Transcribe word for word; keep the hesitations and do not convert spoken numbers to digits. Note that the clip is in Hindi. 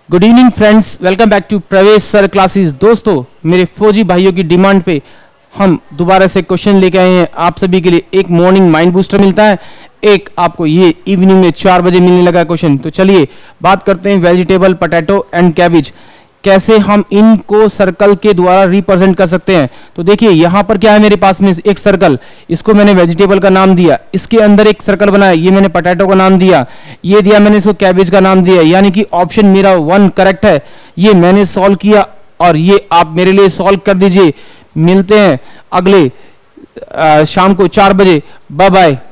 Good evening friends, welcome back to Pravesh sir classes. दोस्तों, मेरे फौजी भाइयों की डिमांड पे हम दोबारा से क्वेश्चन लेके आए हैं आप सभी के लिए। एक मॉर्निंग माइंड बूस्टर मिलता है, एक आपको ये इवनिंग में चार बजे मिलने लगा क्वेश्चन। तो चलिए बात करते हैं वेजिटेबल, पोटैटो एंड कैबिज, कैसे हम इनको सर्कल के द्वारा रिप्रेजेंट कर सकते हैं। तो देखिए यहां पर क्या है, मेरे पास में एक सर्कल, इसको मैंने वेजिटेबल का नाम दिया, इसके अंदर एक सर्कल बनाया, ये मैंने पोटैटो का नाम दिया, ये दिया मैंने इसको कैबेज का नाम दिया। यानी कि ऑप्शन मेरा वन करेक्ट है। ये मैंने सॉल्व किया और ये आप मेरे लिए सॉल्व कर दीजिए। मिलते हैं अगले आ, शाम को चार बजे। Bye bye.